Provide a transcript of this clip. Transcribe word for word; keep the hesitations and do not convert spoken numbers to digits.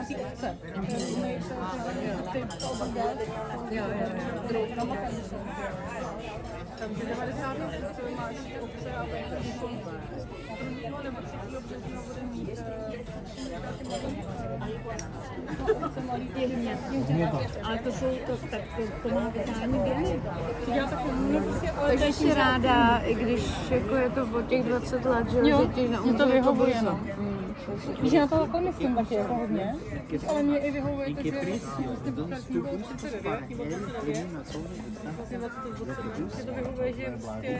na té obce. Ty to obrdat. Jo, jo, jo. Takže devadesátý máš obce a prvního nebo třetího března bude mít ale to jsou to tak to plná totální běhy. Takže jsi ráda, i když jako je to po těch dvacet let, že jo, ti na mě to vyhovuje, no. Víš, na to takhle myslím taky jako hodně, ale mě i vyhovuje to, že vlastně pokračují bylo třicet devět, nebo třicet devět, vlastně dvacet, dvacet sedm, mě to vyhovuje, že prostě